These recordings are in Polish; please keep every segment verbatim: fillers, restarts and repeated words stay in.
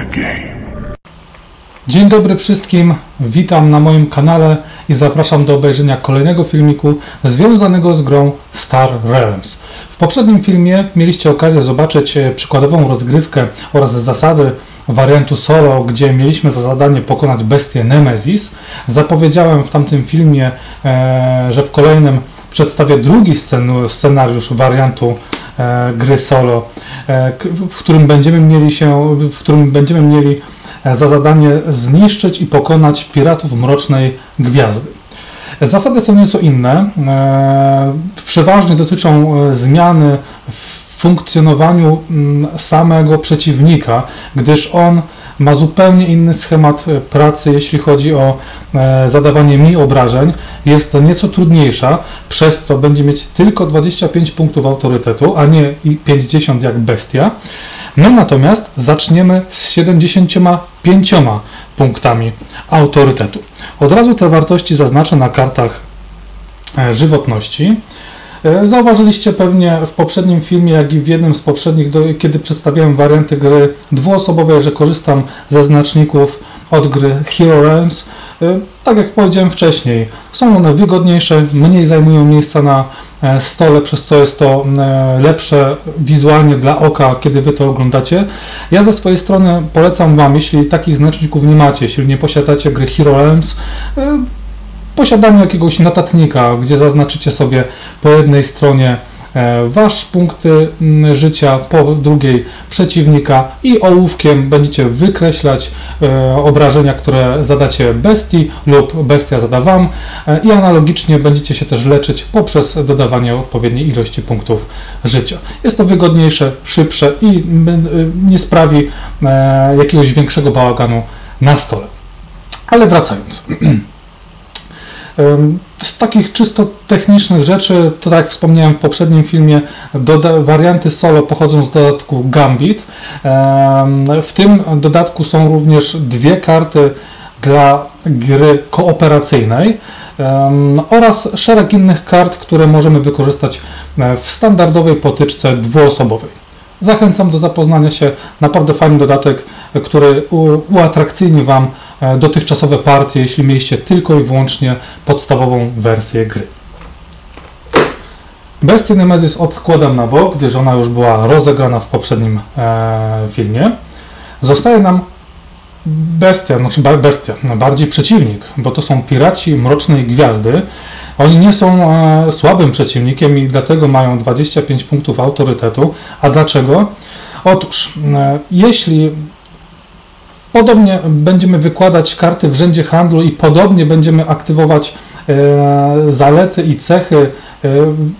Dzień dobry wszystkim, witam na moim kanale i zapraszam do obejrzenia kolejnego filmiku związanego z grą Star Realms. W poprzednim filmie mieliście okazję zobaczyć przykładową rozgrywkę oraz zasady wariantu solo, gdzie mieliśmy za zadanie pokonać bestię Nemesis. Zapowiedziałem w tamtym filmie, że w kolejnym przedstawię drugi scenariusz wariantu gry solo, w którym będziemy mieli się, w którym będziemy mieli za zadanie zniszczyć i pokonać piratów Mrocznej Gwiazdy. Zasady są nieco inne. Przeważnie dotyczą zmiany w funkcjonowaniu samego przeciwnika, gdyż on ma zupełnie inny schemat pracy, jeśli chodzi o zadawanie mi obrażeń. Jest to nieco trudniejsza, przez co będzie mieć tylko dwadzieścia pięć punktów autorytetu, a nie pięćdziesiąt jak bestia. My natomiast zaczniemy z siedemdziesięcioma pięcioma punktami autorytetu. Od razu te wartości zaznaczę na kartach żywotności. Zauważyliście pewnie w poprzednim filmie, jak i w jednym z poprzednich, do, kiedy przedstawiałem warianty gry dwuosobowej, że korzystam ze znaczników od gry Hero Realms. Tak jak powiedziałem wcześniej, są one wygodniejsze, mniej zajmują miejsca na stole, przez co jest to lepsze wizualnie dla oka, kiedy Wy to oglądacie. Ja ze swojej strony polecam Wam, jeśli takich znaczników nie macie, jeśli nie posiadacie gry Hero Realms, posiadanie jakiegoś notatnika, gdzie zaznaczycie sobie po jednej stronie Wasz punkty życia, po drugiej przeciwnika i ołówkiem będziecie wykreślać obrażenia, które zadacie bestii lub bestia zada Wam i analogicznie będziecie się też leczyć poprzez dodawanie odpowiedniej ilości punktów życia. Jest to wygodniejsze, szybsze i nie sprawi jakiegoś większego bałaganu na stole. Ale wracając. Z takich czysto technicznych rzeczy, to tak jak wspomniałem w poprzednim filmie, warianty solo pochodzą z dodatku Gambit. W tym dodatku są również dwie karty dla gry kooperacyjnej oraz szereg innych kart, które możemy wykorzystać w standardowej potyczce dwuosobowej. Zachęcam do zapoznania się, naprawdę fajny dodatek, który uatrakcyjni Wam dotychczasowe partie, jeśli mieliście tylko i wyłącznie podstawową wersję gry. Bestię Nemesis odkładam na bok, gdyż ona już była rozegrana w poprzednim e, filmie. Zostaje nam bestia, znaczy bestia, bardziej przeciwnik, bo to są piraci Mrocznej Gwiazdy. Oni nie są e, słabym przeciwnikiem i dlatego mają dwadzieścia pięć punktów autorytetu. A dlaczego? Otóż, e, jeśli podobnie będziemy wykładać karty w rzędzie handlu i podobnie będziemy aktywować e, zalety i cechy e,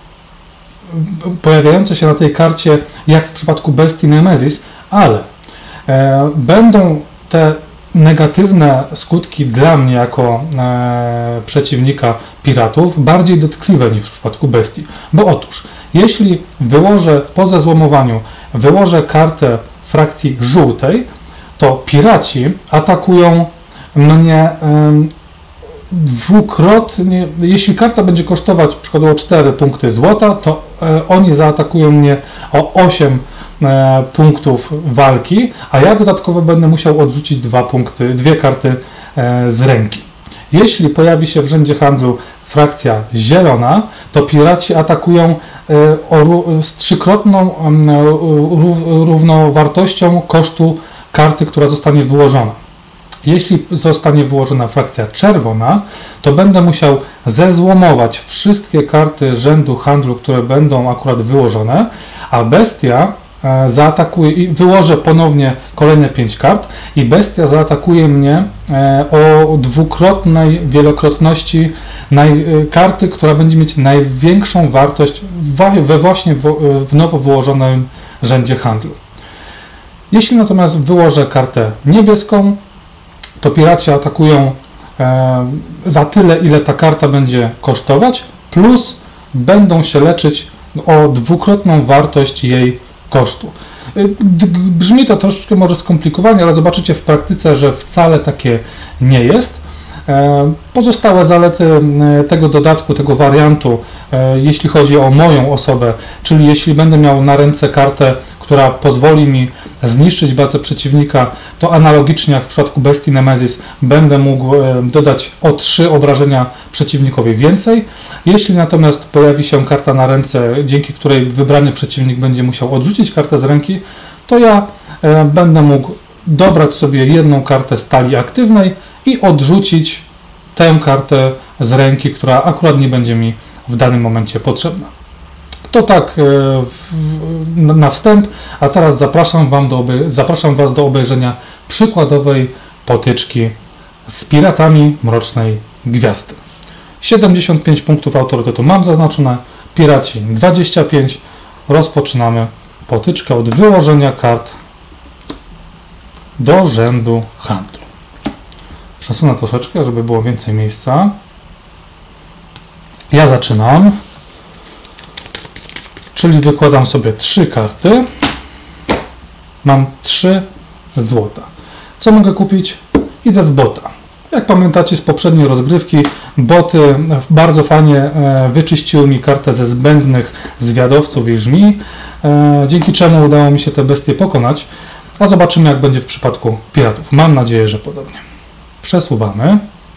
pojawiające się na tej karcie, jak w przypadku bestii Nemesis, ale e, będą te negatywne skutki dla mnie jako e, przeciwnika piratów bardziej dotkliwe niż w przypadku bestii. Bo otóż, jeśli wyłożę po zezłomowaniu, wyłożę kartę frakcji żółtej, to piraci atakują mnie um, dwukrotnie. Jeśli karta będzie kosztować przykładowo cztery punkty złota, to e, oni zaatakują mnie o osiem e, punktów walki, a ja dodatkowo będę musiał odrzucić dwa punkty, dwie karty e, z ręki. Jeśli pojawi się w rzędzie handlu frakcja zielona, to piraci atakują e, o, z trzykrotną e, równowartością kosztu karty, która zostanie wyłożona. Jeśli zostanie wyłożona frakcja czerwona, to będę musiał zezłomować wszystkie karty rzędu handlu, które będą akurat wyłożone, a bestia e, zaatakuje i wyłożę ponownie kolejne pięć kart i bestia zaatakuje mnie e, o dwukrotnej wielokrotności naj, e, karty, która będzie mieć największą wartość w, we właśnie w, w nowo wyłożonym rzędzie handlu. Jeśli natomiast wyłożę kartę niebieską, to piraci atakują e, za tyle, ile ta karta będzie kosztować, plus będą się leczyć o dwukrotną wartość jej kosztu. Brzmi to troszeczkę może skomplikowanie, ale zobaczycie w praktyce, że wcale takie nie jest. Pozostałe zalety tego dodatku, tego wariantu, jeśli chodzi o moją osobę, czyli jeśli będę miał na ręce kartę, która pozwoli mi zniszczyć bazę przeciwnika, to analogicznie jak w przypadku Bestii Nemesis będę mógł dodać o trzy obrażenia przeciwnikowi więcej. Jeśli natomiast pojawi się karta na ręce, dzięki której wybrany przeciwnik będzie musiał odrzucić kartę z ręki, to ja będę mógł dobrać sobie jedną kartę stali aktywnej i odrzucić tę kartę z ręki, która akurat nie będzie mi w danym momencie potrzebna. To tak na wstęp, a teraz zapraszam, wam do zapraszam Was do obejrzenia przykładowej potyczki z Piratami Mrocznej Gwiazdy. siedemdziesiąt pięć punktów autorytetu mam zaznaczone, Piraci dwadzieścia pięć. Rozpoczynamy potyczkę od wyłożenia kart do rzędu handlu. Przesunę troszeczkę, żeby było więcej miejsca. Ja zaczynam, czyli wykładam sobie trzy karty. Mam trzy złota. Co mogę kupić? Idę w bota. Jak pamiętacie z poprzedniej rozgrywki, boty bardzo fajnie wyczyściły mi kartę ze zbędnych zwiadowców i żmi, dzięki czemu udało mi się te bestie pokonać. A zobaczymy, jak będzie w przypadku piratów. Mam nadzieję, że podobnie. Przesuwamy.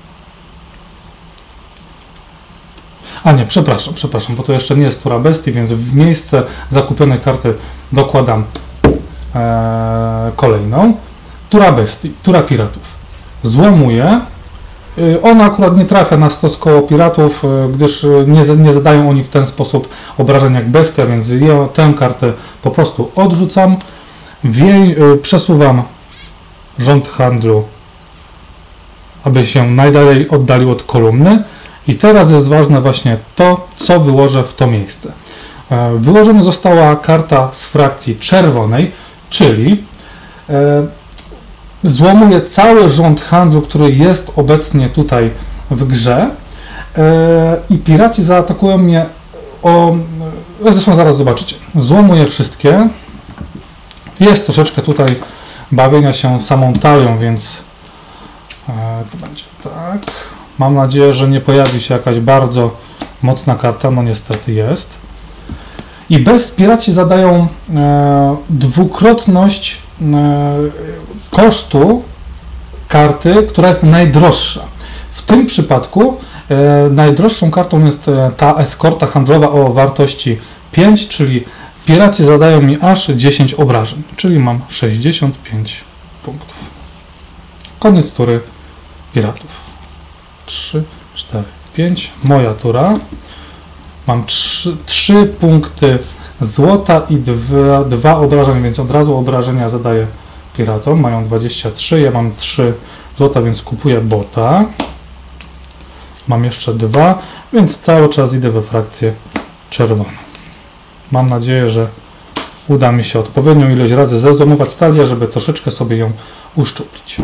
A nie, przepraszam, przepraszam, bo to jeszcze nie jest tura bestii, więc w miejsce zakupionej karty dokładam e, kolejną. Tura bestii, tura piratów. Złomuję. Ona akurat nie trafia na stos koło piratów, gdyż nie, nie zadają oni w ten sposób obrażeń jak bestia, więc ja tę kartę po prostu odrzucam. Wie, przesuwam rząd handlu, aby się najdalej oddalił od kolumny. I teraz jest ważne właśnie to, co wyłożę w to miejsce. Wyłożona została karta z frakcji czerwonej, czyli złomuję cały rząd handlu, który jest obecnie tutaj w grze i piraci zaatakują mnie o... Zresztą zaraz zobaczycie. Złomuję wszystkie. Jest troszeczkę tutaj bawienia się samą talią, więc to będzie tak. Mam nadzieję, że nie pojawi się jakaś bardzo mocna karta, no niestety jest. I bez piraci zadają e, dwukrotność e, kosztu karty, która jest najdroższa. W tym przypadku e, najdroższą kartą jest e, ta eskorta handlowa o wartości pięć, czyli piraci zadają mi aż dziesięć obrażeń, czyli mam sześćdziesiąt pięć punktów. Koniec tury piratów. trzy, cztery, pięć. Moja tura. Mam trzy punkty złota i dwa obrażenia, więc od razu obrażenia zadaję piratom. Mają dwadzieścia trzy, ja mam trzy złota, więc kupuję bota. Mam jeszcze dwa, więc cały czas idę we frakcję czerwoną. Mam nadzieję, że uda mi się odpowiednią ilość razy zezłomować talię, żeby troszeczkę sobie ją uszczuplić.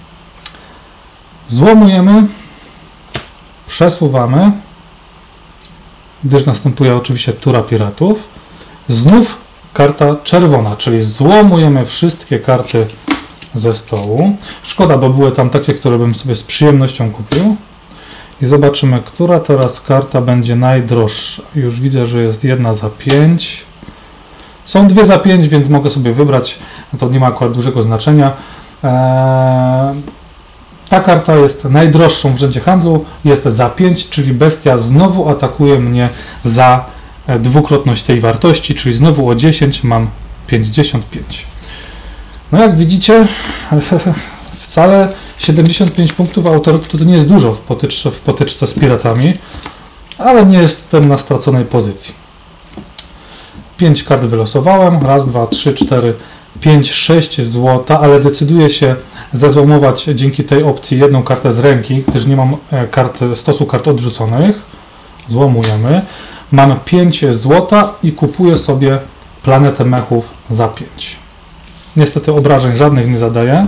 Złomujemy. Przesuwamy, gdyż następuje oczywiście tura piratów. Znów karta czerwona, czyli złomujemy wszystkie karty ze stołu. Szkoda, bo były tam takie, które bym sobie z przyjemnością kupił. I zobaczymy, która teraz karta będzie najdroższa. Już widzę, że jest jedna za pięć. Są dwie za pięć, więc mogę sobie wybrać. To nie ma akurat dużego znaczenia. Eee... Ta karta jest najdroższą w rzędzie handlu, jest za pięć, czyli bestia znowu atakuje mnie za dwukrotność tej wartości, czyli znowu o dziesięć mam pięćdziesiąt pięć. No jak widzicie, wcale siedemdziesiąt pięć punktów autorytetu to nie jest dużo w potyczce, w potyczce z piratami, ale nie jestem na straconej pozycji. pięć kart wylosowałem, raz, dwa, trzy, cztery, pięć, sześć złota, ale decyduję się zezłomować dzięki tej opcji jedną kartę z ręki, gdyż nie mam kart, stosu kart odrzuconych. Złomujemy. Mam pięć złota i kupuję sobie planetę mechów za pięć. Niestety obrażeń żadnych nie zadaję.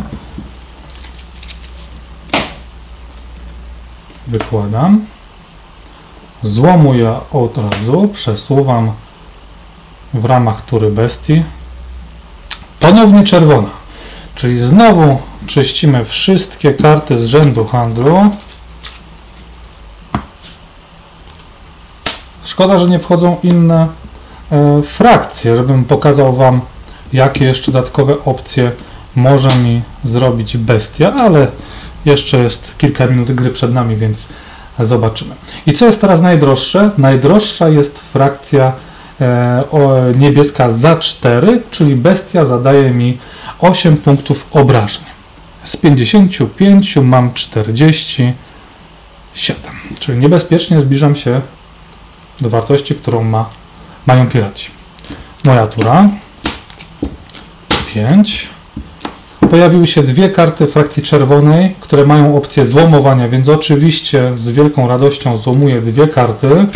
Wykładam. Złomuję od razu, przesuwam w ramach tury bestii. Ponownie czerwona, czyli znowu czyścimy wszystkie karty z rzędu handlu. Szkoda, że nie wchodzą inne e, frakcje, żebym pokazał Wam, jakie jeszcze dodatkowe opcje może mi zrobić bestia, ale jeszcze jest kilka minut gry przed nami, więc zobaczymy. I co jest teraz najdroższe? Najdroższa jest frakcja e, o, niebieska za cztery, czyli bestia zadaje mi osiem punktów obrażeń. Z pięćdziesięciu pięciu mam czterdzieści siedem, czyli niebezpiecznie zbliżam się do wartości, którą ma, mają piraci. Moja tura. pięć. Pojawiły się dwie karty frakcji czerwonej, które mają opcję złomowania, więc oczywiście z wielką radością złomuję dwie karty.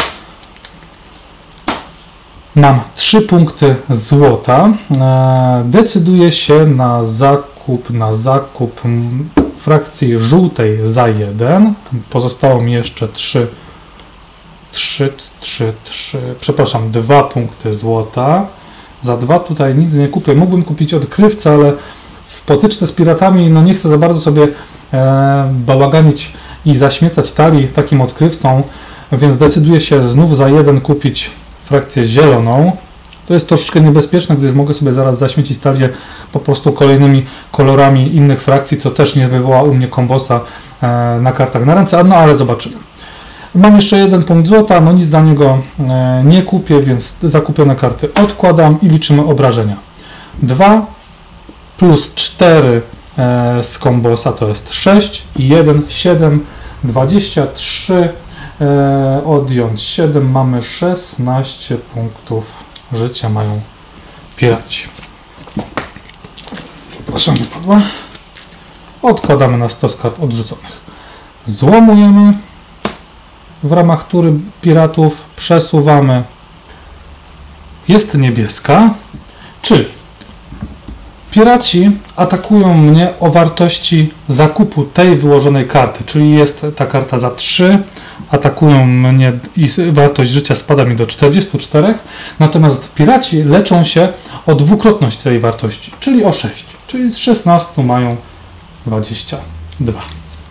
Mam trzy punkty złota. Decyduję się na zakup, na zakup frakcji żółtej za jeden. Pozostało mi jeszcze trzy, trzy, trzy, trzy, przepraszam, dwa punkty złota. Za dwa tutaj nic nie kupię. Mógłbym kupić odkrywcę, ale w potyczce z piratami no nie chcę za bardzo sobie e, bałaganić i zaśmiecać talii takim odkrywcą, więc decyduję się znów za jeden kupić frakcję zieloną. To jest troszeczkę niebezpieczne, gdyż mogę sobie zaraz zaśmiecić talię po prostu kolejnymi kolorami innych frakcji, co też nie wywoła u mnie kombosa e, na kartach na ręce, no ale zobaczymy. Mam jeszcze jeden punkt złota, no nic dla niego e, nie kupię, więc zakupione karty odkładam i liczymy obrażenia. dwa plus cztery e, z kombosa to jest sześć i jeden, siedem, dwadzieścia trzy, e, odjąć siedem, mamy szesnaście punktów życia mają piraci. Przepraszam, Pawła. Odkładamy na stos kart odrzuconych. Złomujemy. W ramach tury piratów przesuwamy. Jest niebieska, czyli piraci atakują mnie o wartości zakupu tej wyłożonej karty, czyli jest ta karta za trzy, atakują mnie i wartość życia spada mi do czterdziestu czterech, natomiast piraci leczą się o dwukrotność tej wartości, czyli o sześć, czyli z szesnastu mają dwadzieścia dwa.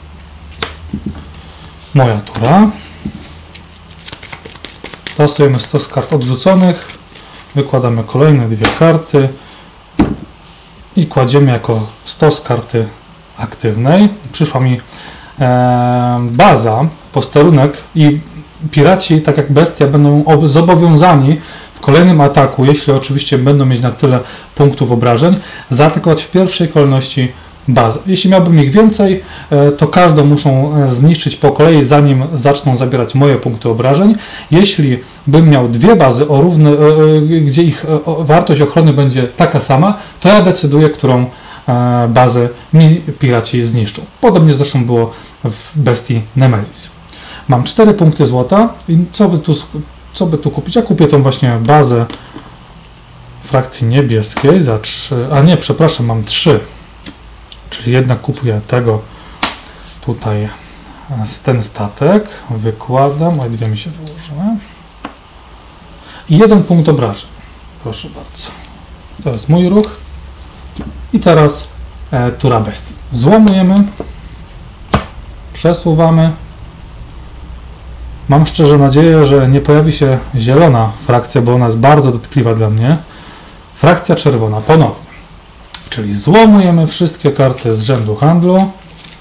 Moja tura. Tasujemy stos kart odrzuconych, wykładamy kolejne dwie karty i kładziemy jako stos karty aktywnej. Przyszła mi e, baza, posterunek i piraci, tak jak bestia, będą zobowiązani w kolejnym ataku, jeśli oczywiście będą mieć na tyle punktów obrażeń, zaatakować w pierwszej kolejności bazę. Jeśli miałbym ich więcej, to każdą muszą zniszczyć po kolei, zanim zaczną zabierać moje punkty obrażeń. Jeśli bym miał dwie bazy, o równy, gdzie ich wartość ochrony będzie taka sama, to ja decyduję, którą bazę mi piraci zniszczą. Podobnie zresztą było w bestii Nemesis. Mam cztery punkty złota i co by tu, co by tu kupić? Ja kupię tą właśnie bazę frakcji niebieskiej za trzy, a nie, przepraszam, mam trzy. Czyli jednak kupuję tego tutaj z ten statek, wykładam, oj, dwie mi się wyłożyły. I jeden punkt obrażeń. Proszę bardzo. To jest mój ruch. I teraz e, tura bestii. Złamujemy, przesuwamy. Mam szczerze nadzieję, że nie pojawi się zielona frakcja, bo ona jest bardzo dotkliwa dla mnie. Frakcja czerwona ponownie. Czyli złamujemy wszystkie karty z rzędu handlu.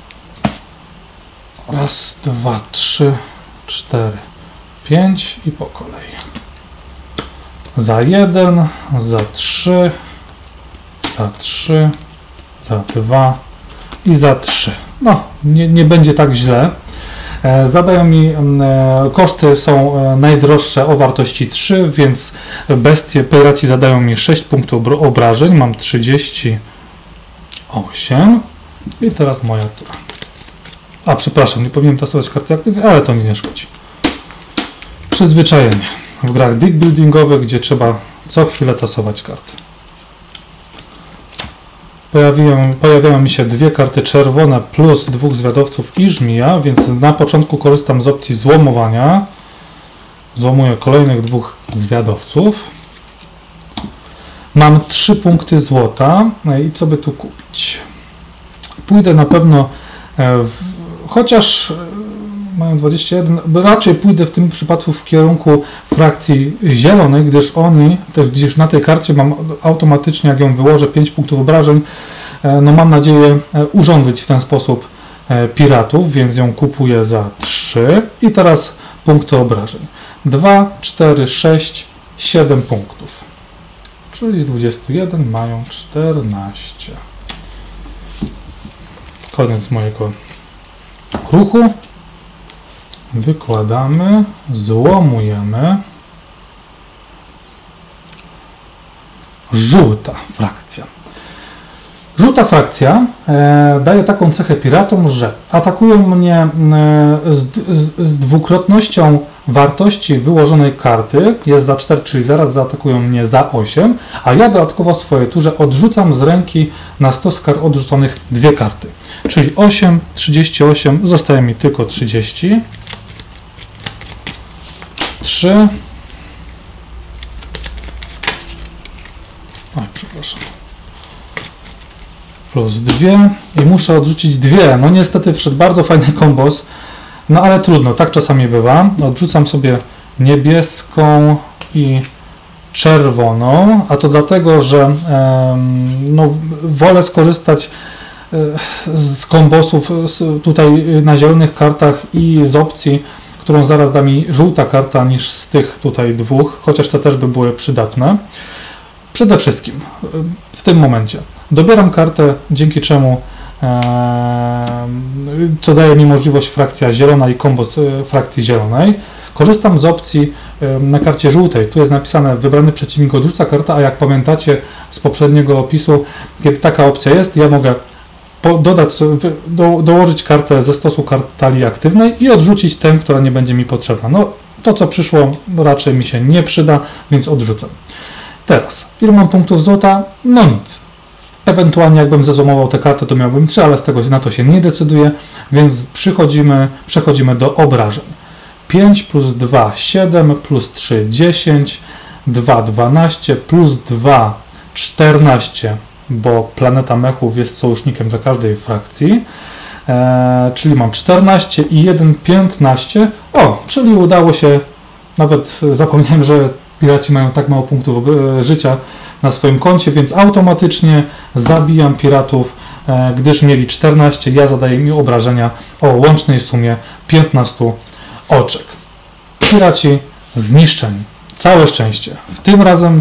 Raz, dwa, trzy, cztery, pięć i po kolei. Za jeden, za trzy, za trzy, za dwa i za trzy. No, nie, nie będzie tak źle. E, zadają mi, e, koszty są e, najdroższe o wartości trzy, więc bestie, piraci zadają mi sześć punktów obrażeń, mam trzydzieści osiem i teraz moja tura. A, przepraszam, nie powinienem tasować karty aktywnej, ale to nic nie szkodzi. Przyzwyczajenie w grach deck buildingowych, gdzie trzeba co chwilę tasować karty. Pojawiają, pojawiają mi się dwie karty czerwone plus dwóch zwiadowców i żmija, więc na początku korzystam z opcji złomowania. Złomuję kolejnych dwóch zwiadowców. Mam trzy punkty złota i co by tu kupić? Pójdę na pewno, w, chociaż mają dwadzieścia jeden. Raczej pójdę w tym przypadku w kierunku frakcji zielonej, gdyż oni, też gdzieś na tej karcie mam automatycznie, jak ją wyłożę, pięć punktów obrażeń. No mam nadzieję urządzić w ten sposób piratów, więc ją kupuję za trzy. I teraz punkty obrażeń. dwa, cztery, sześć, siedem punktów. Czyli z dwudziestu jeden mają czternaście. Koniec mojego ruchu. Wykładamy, złomujemy. Żółta frakcja. Żółta frakcja e, daje taką cechę piratom, że atakują mnie e, z, z, z dwukrotnością wartości wyłożonej karty, jest za cztery, czyli zaraz zaatakują mnie za osiem, a ja dodatkowo w swojej turze odrzucam z ręki na stos kart odrzuconych dwie karty. Czyli osiem, trzydzieści osiem, zostaje mi tylko trzydzieści. trzy. Oj, przepraszam. Plus dwie i muszę odrzucić dwie. No niestety wszedł bardzo fajny kombos, no ale trudno, tak czasami bywa. Odrzucam sobie niebieską i czerwoną, a to dlatego, że e, no, wolę skorzystać e, z kombosów z, tutaj na zielonych kartach i z opcji, którą zaraz da mi żółta karta, niż z tych tutaj dwóch, chociaż te też by były przydatne. Przede wszystkim w tym momencie dobieram kartę, dzięki czemu e, co daje mi możliwość frakcja zielona i kombos e, frakcji zielonej. Korzystam z opcji e, na karcie żółtej. Tu jest napisane wybrany przeciwnik odrzuca kartę, a jak pamiętacie z poprzedniego opisu, kiedy taka opcja jest, ja mogę po, dodać, do, dołożyć kartę ze stosu kart talii aktywnej i odrzucić tę, która nie będzie mi potrzebna. No to co przyszło raczej mi się nie przyda, więc odrzucam. Teraz, ile mam punktów złota? No nic. Ewentualnie jakbym zezłomował tę kartę, to miałbym trzy, ale z tego na to się nie decyduję, więc przychodzimy, przechodzimy do obrażeń. pięć plus dwa, siedem, plus trzy, dziesięć, dwa, dwanaście, plus dwa, czternaście, bo planeta mechów jest sojusznikiem dla każdej frakcji, eee, czyli mam czternaście i jeden, piętnaście. O, czyli udało się, nawet zapomniałem, że piraci mają tak mało punktów życia na swoim koncie, więc automatycznie zabijam piratów, e, gdyż mieli czternaście, ja zadaję mi obrażenia o łącznej sumie piętnaście oczek. Piraci zniszczeni. Całe szczęście. W tym razem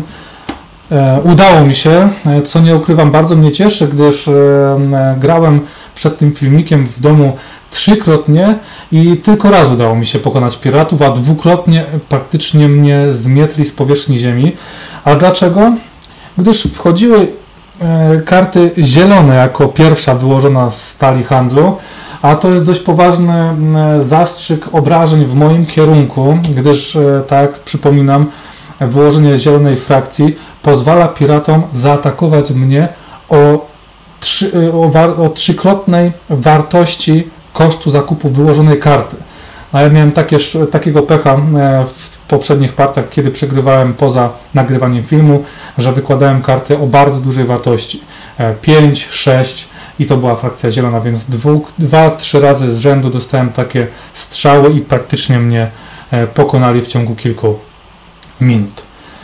e, udało mi się, e, co nie ukrywam, bardzo mnie cieszy, gdyż e, grałem przed tym filmikiem w domu trzykrotnie i tylko raz udało mi się pokonać piratów, a dwukrotnie praktycznie mnie zmietli z powierzchni ziemi. A dlaczego? Gdyż wchodziły e, karty zielone jako pierwsza wyłożona z stali handlu, a to jest dość poważny e, zastrzyk obrażeń w moim kierunku, gdyż, e, tak przypominam, wyłożenie zielonej frakcji pozwala piratom zaatakować mnie o, trzy, o, war, o trzykrotnej wartości kosztu zakupu wyłożonej karty. A ja miałem takie, takiego pecha w poprzednich partiach, kiedy przegrywałem poza nagrywaniem filmu, że wykładałem karty o bardzo dużej wartości. pięć, sześć i to była frakcja zielona, więc dwa trzy razy z rzędu dostałem takie strzały i praktycznie mnie pokonali w ciągu kilku minut.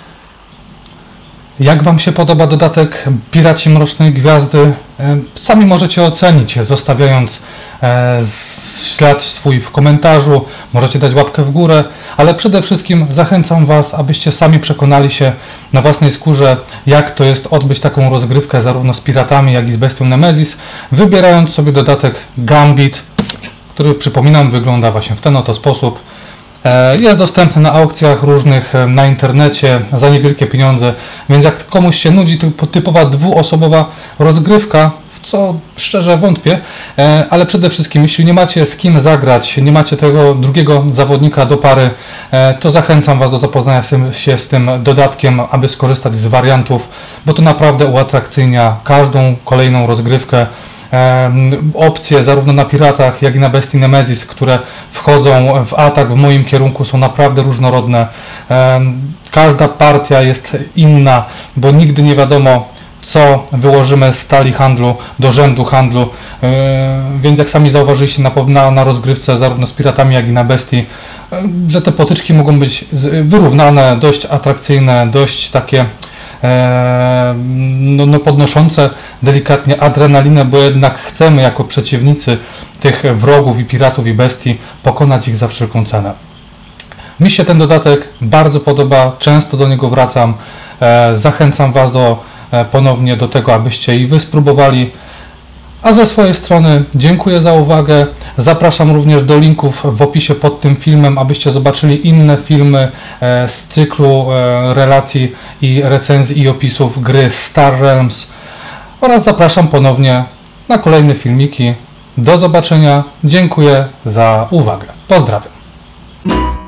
Jak Wam się podoba dodatek Piraci Mrocznej Gwiazdy? Sami możecie ocenić, zostawiając ślad swój w komentarzu, możecie dać łapkę w górę, ale przede wszystkim zachęcam Was, abyście sami przekonali się na własnej skórze, jak to jest odbyć taką rozgrywkę zarówno z piratami, jak i z bestią Nemesis, wybierając sobie dodatek Gambit, który, przypominam, wygląda właśnie w ten oto sposób. Jest dostępny na aukcjach różnych na internecie za niewielkie pieniądze, więc jak komuś się nudzi typowa dwuosobowa rozgrywka, w co szczerze wątpię, ale przede wszystkim jeśli nie macie z kim zagrać, nie macie tego drugiego zawodnika do pary, to zachęcam Was do zapoznania się z tym dodatkiem, aby skorzystać z wariantów, bo to naprawdę uatrakcyjnia każdą kolejną rozgrywkę. Opcje zarówno na piratach, jak i na bestii Nemesis, które wchodzą w atak w moim kierunku, są naprawdę różnorodne. Każda partia jest inna, bo nigdy nie wiadomo, co wyłożymy z talii handlu do rzędu handlu, yy, więc jak sami zauważyliście na, na, na rozgrywce zarówno z piratami, jak i na bestii, yy, że te potyczki mogą być z, wyrównane, dość atrakcyjne, dość takie yy, no, no podnoszące delikatnie adrenalinę, bo jednak chcemy jako przeciwnicy tych wrogów i piratów i bestii pokonać ich za wszelką cenę. Mi się ten dodatek bardzo podoba, często do niego wracam, yy, zachęcam Was do ponownie do tego, abyście i Wy spróbowali. A ze swojej strony dziękuję za uwagę. Zapraszam również do linków w opisie pod tym filmem, abyście zobaczyli inne filmy z cyklu relacji i recenzji i opisów gry Star Realms. Oraz zapraszam ponownie na kolejne filmiki. Do zobaczenia. Dziękuję za uwagę. Pozdrawiam.